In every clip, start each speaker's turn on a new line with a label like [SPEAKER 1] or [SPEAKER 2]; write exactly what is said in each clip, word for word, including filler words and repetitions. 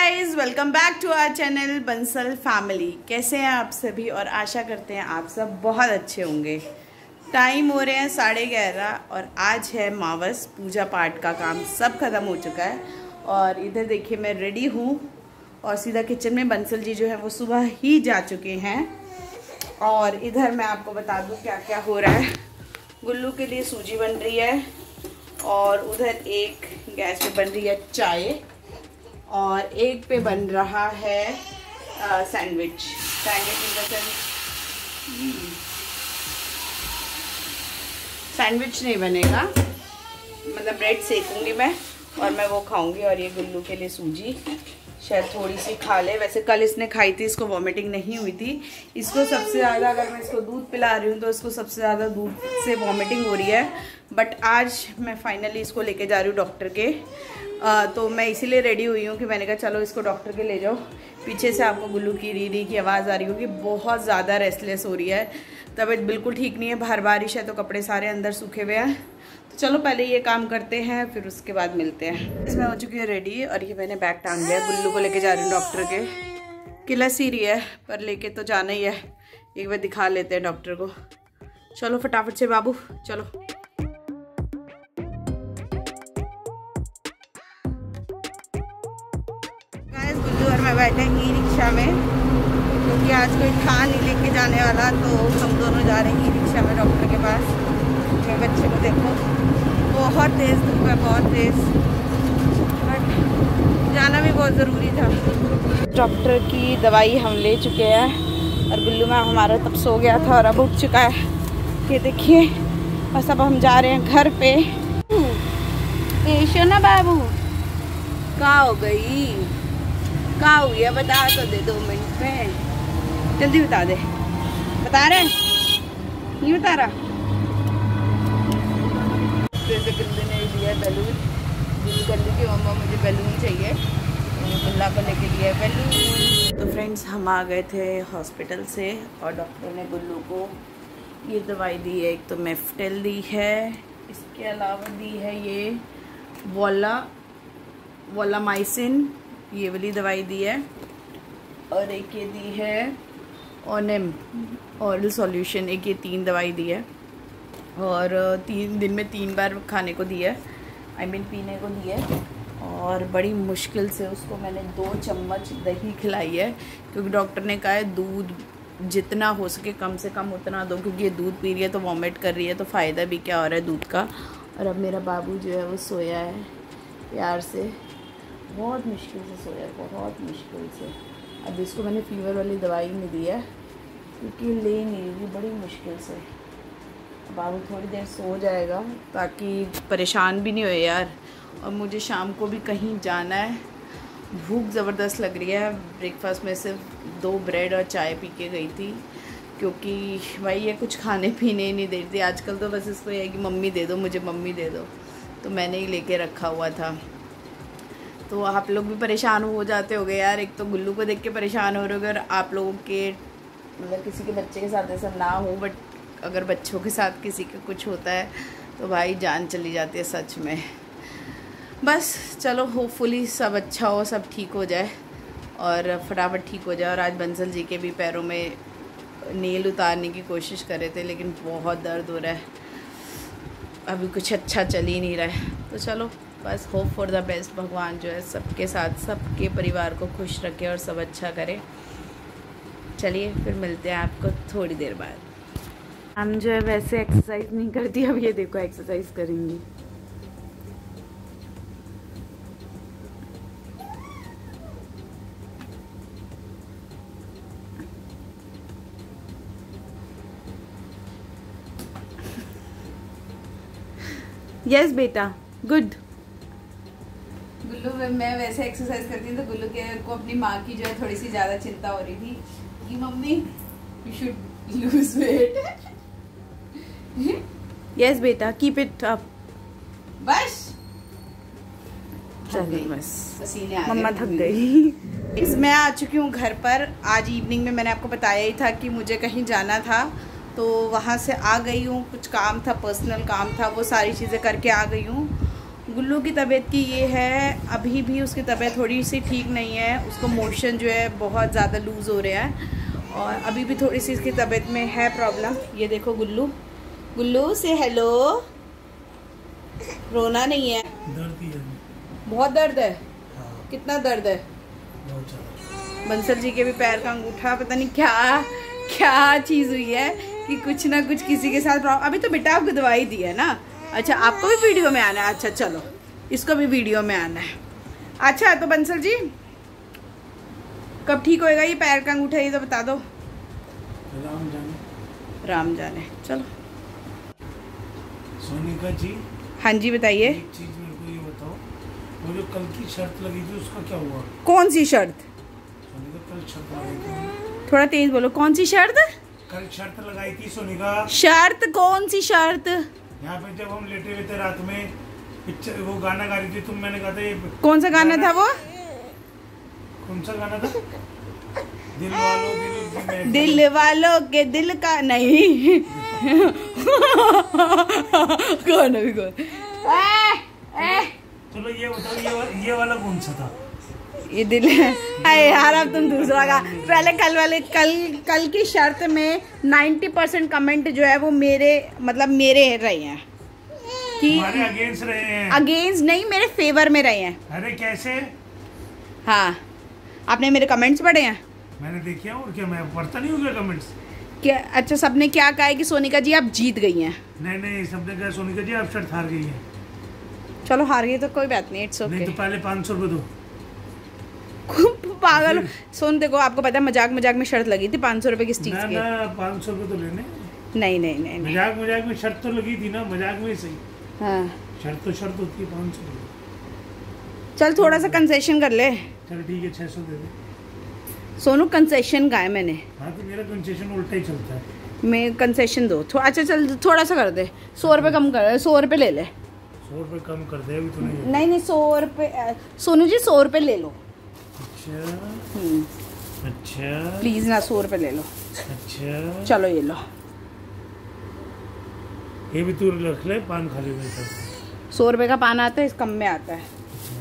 [SPEAKER 1] Guys, welcome back to our channel Bansal family. कैसे हैं आप सभी और आशा करते हैं आप सब बहुत अच्छे होंगे। टाइम हो रहे हैं साढ़े ग्यारह और आज है मावस। पूजा पाठ का काम सब खत्म हो चुका है और इधर देखिए मैं रेडी हूँ और सीधा किचन में। बंसल जी जो है वो सुबह ही जा चुके हैं और इधर मैं आपको बता दूँ क्या क्या हो रहा है। गुल्लू के लिए सूजी बन रही है और उधर एक गैस पे बन रही है चाय और एक पे बन रहा है sandwich. Sandwich in the sense sandwich नहीं बनेगा, मतलब ब्रेड सेकूंगी मैं और मैं वो खाऊंगी। और ये गुल्लू के लिए सूजी शायद थोड़ी सी खा ले। वैसे कल इसने खाई थी, इसको वॉमिटिंग नहीं हुई थी। इसको सबसे ज़्यादा, अगर मैं इसको दूध पिला रही हूँ तो इसको सबसे ज़्यादा दूध से वॉमिटिंग हो रही है। बट आज मैं फाइनली इसको लेके जा रही हूँ डॉक्टर के। आ, तो मैं इसीलिए रेडी हुई हूँ कि मैंने कहा चलो इसको डॉक्टर के ले जाओ। पीछे से आपको गुल्लू की री री की आवाज़ आ रही होगी, बहुत ज़्यादा रेस्टलेस हो रही है, तबीयत बिल्कुल ठीक नहीं है। बाहर बारिश है तो कपड़े सारे अंदर सूखे हुए हैं। तो चलो पहले ये काम करते हैं फिर उसके बाद मिलते हैं। इसमें हो चुकी है रेडी और ये मैंने बैग टांग लिया। गुल्लू को लेके जा रही हूँ डॉक्टर के। किलस ही रही है पर लेके तो जाना ही है, एक बार दिखा लेते हैं डॉक्टर को। चलो फटाफट से बाबू चलो। गुल्लू और मैं बैठे ई रिक्शा में क्योंकि आज कोई था नहीं लेके जाने वाला, तो हम दोनों जा रहे हैं ई रिक्शा में डॉक्टर के पास। मेरे बच्चे को देखो, बहुत तेज़ धूप है, बहुत तेज़, बट जाना भी बहुत ज़रूरी था। डॉक्टर की दवाई हम ले चुके हैं और गुल्लू में हमारा तब सो गया था और अब उठ चुका है। ये देखिए, बस अब हम जा रहे हैं घर पे। ऐशो ना बाबू, कहाँ हो गई, कहाँ हुई है बता तो दे, दो मिनट में जल्दी बता दे। बता रहे नहीं बता रहा। जैसे गुल्लू ने लिया बैलून, गुल्लू कर ली कि मम्मा मुझे बैलून चाहिए, गुल्ला को लेके लिया बैलून। तो फ्रेंड्स, हम आ गए थे हॉस्पिटल से और डॉक्टर ने गुल्लू को ये दवाई दी है। एक तो मेफ्टेल दी है, इसके अलावा दी है ये वोला वोलामाइसिन, ये वाली दवाई दी है, और एक ये दी है ओनेम ऑरल सॉल्यूशन। एक ये तीन दवाई दी है और तीन दिन में तीन बार खाने को दी है, आई मीन पीने को दी है। और बड़ी मुश्किल से उसको मैंने दो चम्मच दही खिलाई है क्योंकि डॉक्टर ने कहा है दूध जितना हो सके कम से कम उतना दो, क्योंकि ये दूध पी रही है तो वॉमिट कर रही है, तो फ़ायदा भी क्या हो रहा है दूध का। और अब मेरा बाबू जो है वो सोया है प्यार से, बहुत मुश्किल से सोया, बहुत मुश्किल से। अब इसको मैंने फीवर वाली दवाई नहीं दी है क्योंकि ले नहीं रही, बड़ी मुश्किल से। बाबू थोड़ी देर सो जाएगा ताकि परेशान भी नहीं हो यार। और मुझे शाम को भी कहीं जाना है, भूख ज़बरदस्त लग रही है। ब्रेकफास्ट में सिर्फ दो ब्रेड और चाय पी के गई थी क्योंकि भाई ये कुछ खाने पीने ही नहीं देती आजकल। तो बस इसको ये है कि मम्मी दे दो मुझे, मम्मी दे दो, तो मैंने ही लेके रखा हुआ था। तो आप लोग भी परेशान हो जाते होगे यार, एक तो गुल्लू को देख के परेशान हो रहे होगे और आप लोगों के मतलब किसी के बच्चे के साथ ऐसा ना हो, बट अगर बच्चों के साथ किसी के कुछ होता है तो भाई जान चली जाती है सच में। बस चलो होपफुली सब अच्छा हो, सब ठीक हो जाए और फटाफट ठीक हो जाए। और आज बंसल जी के भी पैरों में नेल उतारने की कोशिश कर रहे थे लेकिन बहुत दर्द हो रहा है, अभी कुछ अच्छा चल ही नहीं रहा है। तो चलो बस होप फॉर द बेस्ट, भगवान जो है सबके साथ, सबके परिवार को खुश रखे और सब अच्छा करे। चलिए फिर मिलते हैं आपको थोड़ी देर बाद। हम जो है वैसे एक्सरसाइज नहीं करती, अब ये देखो एक्सरसाइज करेंगी। यस बेटा, गुड। गुल्लू मैं वैसे एक्सरसाइज करती हूँ तो गुल्लू के को अपनी माँ की जो है थोड़ी सी ज़्यादा चिंता हो रही थी कि mummy you should lose weight. Yes बेटा, कीप इट अप। बस चलिए, बस मम्मा थक गई। मैं आ चुकी हूँ घर पर। आज इवनिंग में मैंने आपको बताया ही था कि मुझे कहीं जाना था, तो वहाँ से आ गई हूँ। कुछ काम था, पर्सनल काम था, वो सारी चीज़ें करके आ गई हूँ। गुल्लू की तबीयत की ये है, अभी भी उसकी तबीयत थोड़ी सी ठीक नहीं है। उसको मोशन जो है बहुत ज़्यादा लूज़ हो रहा है और अभी भी थोड़ी सी इसकी तबीयत में है प्रॉब्लम। ये देखो गुल्लू, गुल्लू से हेलो, रोना नहीं है।
[SPEAKER 2] दर्द है,
[SPEAKER 1] बहुत दर्द है।
[SPEAKER 2] हाँ।
[SPEAKER 1] कितना दर्द है?
[SPEAKER 2] बहुत ज़्यादा।
[SPEAKER 1] बंसल जी के भी पैर का अंगूठा, पता नहीं क्या क्या चीज़ हुई है कि कुछ ना कुछ किसी के साथ प्रॉब्लम। अभी तो बेटा आपको दवाई दी है ना। अच्छा, आपको भी वीडियो में आना है? अच्छा चलो, इसको भी वीडियो में आना है। अच्छा तो बंसल जी कब ठीक होएगा ये पैर का अंगूठा, ये तो बता दो।
[SPEAKER 2] राम जाने।
[SPEAKER 1] राम जाने। चलो
[SPEAKER 2] सोनिका जी।
[SPEAKER 1] हाँ जी बताइए।
[SPEAKER 2] एक चीज मेरे को ये बताओ, वो जो कल की शर्त लगी थी उसका क्या हुआ?
[SPEAKER 1] कौन सी शर्त?
[SPEAKER 2] सोनिका कल शर्त लगाई थी।
[SPEAKER 1] थोड़ा तेज बोलो, कौन सी शर्त?
[SPEAKER 2] कल शर्त लगाई थी सोनिका।
[SPEAKER 1] शर्त? कौन सी शर्त?
[SPEAKER 2] यहाँ पे जब हम लेटे हुए थे रात में, पिक्चर वो गाना गा रही थी तुम, मैंने कहा था ये
[SPEAKER 1] कौन सा गाना था वो?
[SPEAKER 2] कौन सा गाना था? दिल वालों दिल
[SPEAKER 1] दिल वालों के दिल का नहीं। कौन अभी कौन?
[SPEAKER 2] चलो ये बताओ, ये ये वाला कौन सा था?
[SPEAKER 1] ये दिल है। अरे यार अब तुम दूसरा गा। पहले कल वाले कल कल की शर्त में नाइन्टी परसेंट कमेंट जो है वो मेरे मतलब मेरे रहे हैं कि
[SPEAKER 2] हमारे अगेंस्ट रहे हैं।
[SPEAKER 1] अगेंस्ट नहीं, मेरे फेवर में रहे हैं।
[SPEAKER 2] अरे कैसे?
[SPEAKER 1] हाँ, आपने मेरे कमेंट्स पढ़े हैं?
[SPEAKER 2] मैंने देखा और क्या, मैं पढ़ता नहीं हूँ क्या कमेंट्स?
[SPEAKER 1] क्या? अच्छा, सबने क्या कहा है कि सोनिका जी आप जीत गई हैं?
[SPEAKER 2] नहीं नहीं, सबने कहा सोनिका जी आप शर्त हार गई हैं।
[SPEAKER 1] चलो हार गई तो कोई बात नहीं, इट्स ओके।
[SPEAKER 2] नहीं तो पहले पाँच सौ रुपये दो।
[SPEAKER 1] पागल सोन, देखो आपको पता है मजाक मजाक में शर्त लगी थी पाँच सौ रुपए किस चीज की?
[SPEAKER 2] ना पाँच सौ रुपये तो लेने।
[SPEAKER 1] नहीं नहीं नहीं, नहीं।
[SPEAKER 2] मजाक मजाक में शर्त तो लगी थी ना, मजाक में सही।
[SPEAKER 1] हाँ
[SPEAKER 2] शर्त तो शर्त होती है पाँच सौ रुपये।
[SPEAKER 1] चल थोड़ा सा कंसेशन कर ले।
[SPEAKER 2] चल ठीक है, छः सौ दे दे।
[SPEAKER 1] सोनू कंसेशन का है मैंने।
[SPEAKER 2] हाँ तो मेरा कंसेशन उल्टा ही चलता है।
[SPEAKER 1] मैं कंसेशन दो थोड़ा। अच्छा चल थोड़ा सा कर दे, सौ रुपये कम कर, सौ रुपये ले ले।
[SPEAKER 2] सौ रुपये कम कर दे अभी तो नहीं।
[SPEAKER 1] नहीं नहीं, सौ रुपये सोनू जी, सौ रुपये ले लो।
[SPEAKER 2] अच्छा अच्छा
[SPEAKER 1] प्लीज ना, सौ रुपये ले लो।
[SPEAKER 2] अच्छा
[SPEAKER 1] चलो ये लो।
[SPEAKER 2] ये भी तू रख ले, पान खा ले।
[SPEAKER 1] सौ रुपये का पान आता है, इस कम में आता है।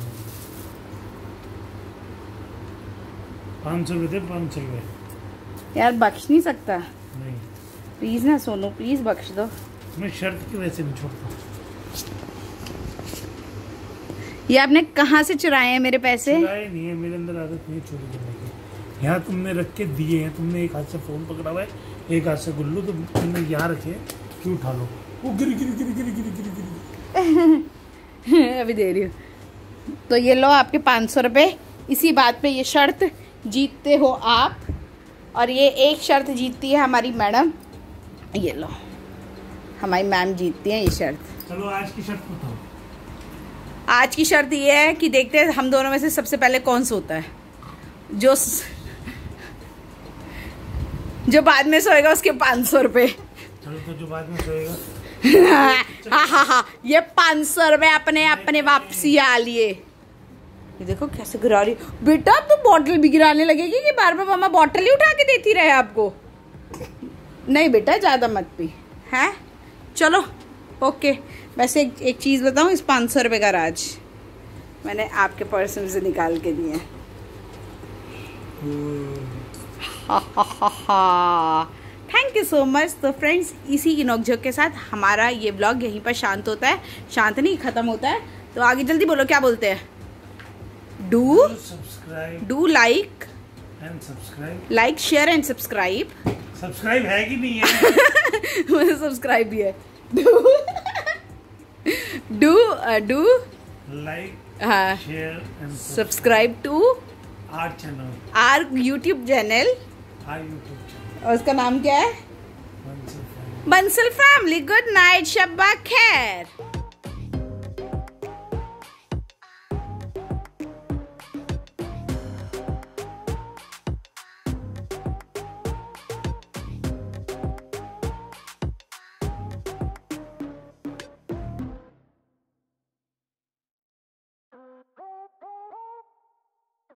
[SPEAKER 2] पाँच सौ रुपये थे, पाँच सौ रुपये।
[SPEAKER 1] यार बख्श नहीं सकता?
[SPEAKER 2] नहीं
[SPEAKER 1] प्लीज ना सोनू, प्लीज बख्श दो।
[SPEAKER 2] मैं शर्त की वजह से नहीं छोड़ता।
[SPEAKER 1] ये आपने कहाँ से चुराए हैं मेरे पैसे?
[SPEAKER 2] चुराए नहीं है, मेरे अंदर आदत नहीं चोरी करने की। यहाँ तुमने रख के दिए हैं, तुमने एक हाथ से फोन पकड़ा हुआ है, एक हाथ से गुल्लू, तो तुमने यहाँ रखे क्यों? उठा लो। वो गिरी गिरी गिरी गिरी गिरी गिरी गिरी।
[SPEAKER 1] अभी दे रही हूँ। तो ये लो आपके पाँच सौ रुपये। इसी बात पे ये शर्त जीतते हो आप, और ये एक शर्त जीतती है हमारी मैडम। ये लो, हमारी मैम जीतती है ये शर्त।
[SPEAKER 2] चलो आज की शर्त बताओ।
[SPEAKER 1] आज की शर्त ये है कि देखते हैं हम दोनों में से सबसे पहले कौन सोता है। जो जो बाद में सोएगा उसके पाँच सौ रुपये।
[SPEAKER 2] चलो तो जो बाद में सोएगा
[SPEAKER 1] हाँ हाँ हाँ, ये पाँच सौ रुपये अपने अपने वापसी आ लिए। ये देखो कैसे गिरा रही बेटा। अब तो बॉटल भी गिराने लगेगी कि बार बार मामा बॉटल ही उठा के देती रहे आपको? नहीं बेटा ज्यादा मत पी, हैं? चलो ओके। वैसे एक, एक चीज बताऊं, इस पाँच सौ रुपये का राज मैंने आपके पर्स में से निकाल के दिए। Thank you so much. तो फ्रेंड्स, इसी की नोकझोंक के साथ हमारा ये ब्लॉग यहीं पर शांत होता है, शांत नहीं खत्म होता है। तो आगे जल्दी बोलो, क्या बोलते हैं? Do
[SPEAKER 2] subscribe,
[SPEAKER 1] do like
[SPEAKER 2] and subscribe,
[SPEAKER 1] like share and subscribe.
[SPEAKER 2] Subscribe है कि नहीं है?
[SPEAKER 1] मुझे सब्सक्राइब भी है। डू डू
[SPEAKER 2] लाइक
[SPEAKER 1] हाँ
[SPEAKER 2] share and
[SPEAKER 1] subscribe to
[SPEAKER 2] our channel,
[SPEAKER 1] our YouTube channel.
[SPEAKER 2] Our YouTube channel.
[SPEAKER 1] और उसका नाम क्या है?
[SPEAKER 2] Bansal family.
[SPEAKER 1] Bansal family. Good night, शब्बा खैर।